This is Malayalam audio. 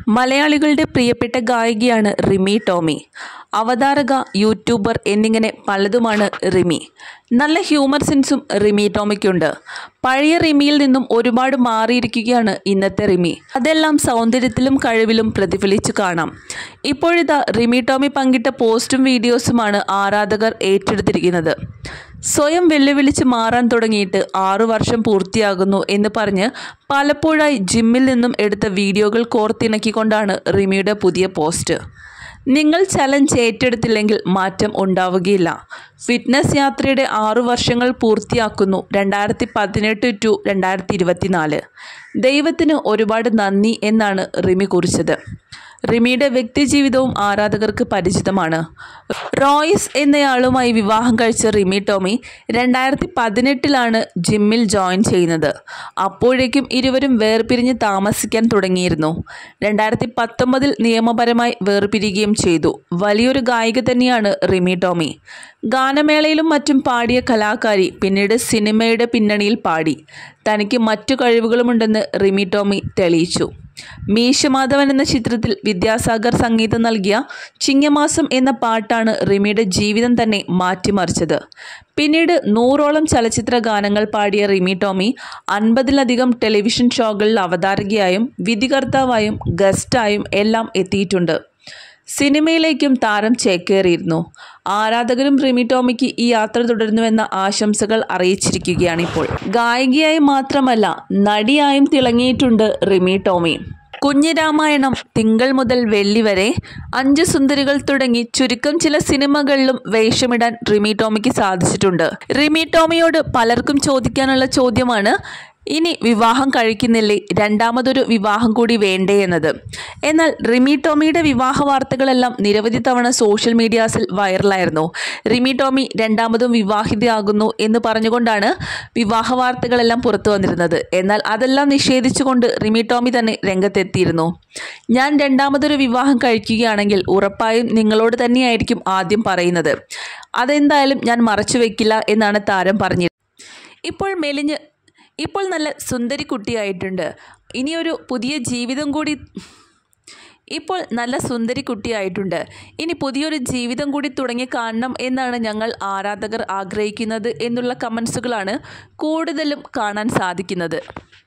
മലയാളികളുടെ പ്രിയപ്പെട്ട ഗായികയാണ് റിമി ടോമി. അവതാരക, യൂട്യൂബർ എന്നിങ്ങനെ പലതുമാണ് റിമി. നല്ല ഹ്യൂമർ സെൻസും റിമി ടോമിക്കുണ്ട്. പഴയ റിമിയിൽ നിന്നും ഒരുപാട് മാറിയിരിക്കുകയാണ് ഇന്നത്തെ റിമി. അതെല്ലാം സൗന്ദര്യത്തിലും കഴിവിലും പ്രതിഫലിച്ചു കാണാം. ഇപ്പോഴിതാ റിമി ടോമി പങ്കിട്ട പോസ്റ്റും വീഡിയോസുമാണ് ആരാധകർ ഏറ്റെടുത്തിരിക്കുന്നത്. സ്വയം വെല്ലുവിളിച്ച് മാറാൻ തുടങ്ങിയിട്ട് 6 വർഷം പൂർത്തിയാകുന്നു എന്ന് പറഞ്ഞ് പലപ്പോഴായി ജിമ്മിൽ നിന്നും എടുത്ത വീഡിയോകൾ കോർത്തിണക്കിക്കൊണ്ടാണ് റിമിയുടെ പുതിയ പോസ്റ്റ്. നിങ്ങൾ ചലഞ്ച് ഏറ്റെടുത്തില്ലെങ്കിൽ മാറ്റം ഉണ്ടാവുകയില്ല. ഫിറ്റ്നസ് യാത്രയുടെ 6 വർഷങ്ങൾ പൂർത്തിയാക്കുന്നു 2018 ടു 2024. ദൈവത്തിന് ഒരുപാട് നന്ദി എന്നാണ് റിമി കുറിച്ചത്. റിമിയുടെ വ്യക്തിജീവിതവും ആരാധകർക്ക് പരിചിതമാണ്. റോയ്സ് എന്നയാളുമായി വിവാഹം കഴിച്ച റിമി ടോമി 2018 ജിമ്മിൽ ജോയിൻ ചെയ്യുന്നത്. അപ്പോഴേക്കും ഇരുവരും വേർപിരിഞ്ഞ് താമസിക്കാൻ തുടങ്ങിയിരുന്നു. 2019 നിയമപരമായി വേർപിരിയുകയും ചെയ്തു. വലിയൊരു ഗായിക തന്നെയാണ് റിമി ടോമി. ഗാനമേളയിലും മറ്റും പാടിയ കലാകാരി പിന്നീട് സിനിമയുടെ പിന്നണിയിൽ പാടി. തനിക്ക് മറ്റു കഴിവുകളുമുണ്ടെന്ന് റിമി ടോമി തെളിയിച്ചു. മീശമാധവൻ എന്ന ചിത്രത്തിൽ വിദ്യാസാഗർ സംഗീതം നൽകിയ ചിങ്ങമാസം എന്ന പാട്ടാണ് റിമിയുടെ ജീവിതം തന്നെ മാറ്റിമറിച്ചത്. പിന്നീട് 100ഓളം ചലച്ചിത്ര ഗാനങ്ങൾ പാടിയ റിമി ടോമി 50ലധികം ടെലിവിഷൻ ഷോകളിൽ അവതാരകയായും വിധികർത്താവായും ഗസ്റ്റായും എല്ലാം എത്തിയിട്ടുണ്ട്. സിനിമയിലേക്കും താരം ചേക്കേറിയിരുന്നു. ആരാധകരും റിമി ടോമിക്ക് ഈ യാത്ര തുടരുന്നുവെന്ന ആശംസകൾ അറിയിച്ചിരിക്കുകയാണിപ്പോൾ. ഗായികയായി മാത്രമല്ല നടിയായും തിളങ്ങിയിട്ടുണ്ട് റിമി ടോമി. കുഞ്ഞിരാമായണം, തിങ്കൾ മുതൽ വെള്ളി വരെ, 5 സുന്ദരികൾ തുടങ്ങി ചുരുക്കം ചില സിനിമകളിലും വേഷമിടാൻ റിമി ടോമിക്ക് സാധിച്ചിട്ടുണ്ട്. റിമി ടോമിയോട് പലർക്കും ചോദിക്കാനുള്ള ചോദ്യമാണ്, ഇനി വിവാഹം കഴിക്കുന്നില്ലേ, രണ്ടാമതൊരു വിവാഹം കൂടി വേണ്ടേ എന്നത്. എന്നാൽ റിമി ടോമിയുടെ വിവാഹ വാർത്തകളെല്ലാം നിരവധി തവണ സോഷ്യൽ മീഡിയാസിൽ വൈറലായിരുന്നു. റിമി ടോമി രണ്ടാമതും വിവാഹിതയാകുന്നു എന്ന് പറഞ്ഞുകൊണ്ടാണ് വിവാഹ വാർത്തകളെല്ലാം പുറത്തു വന്നിരുന്നത്. എന്നാൽ അതെല്ലാം നിഷേധിച്ചുകൊണ്ട് റിമി ടോമി തന്നെ രംഗത്തെത്തിയിരുന്നു. ഞാൻ രണ്ടാമതൊരു വിവാഹം കഴിക്കുകയാണെങ്കിൽ ഉറപ്പായും നിങ്ങളോട് തന്നെയായിരിക്കും ആദ്യം പറയുന്നത്. അതെന്തായാലും ഞാൻ മറച്ചു വെക്കില്ല എന്നാണ് താരം പറഞ്ഞത്. ഇപ്പോൾ നല്ല സുന്ദരി കുട്ടിയായിട്ടുണ്ട്. ഇനിയൊരു പുതിയ ജീവിതം കൂടി ഇനി പുതിയൊരു ജീവിതം കൂടി തുടങ്ങി കാണണം എന്നാണ് ഞങ്ങൾ ആരാധകർ ആഗ്രഹിക്കുന്നത് എന്നുള്ള കമൻസുകളാണ് കൂടുതലും കാണാൻ സാധിക്കുന്നത്.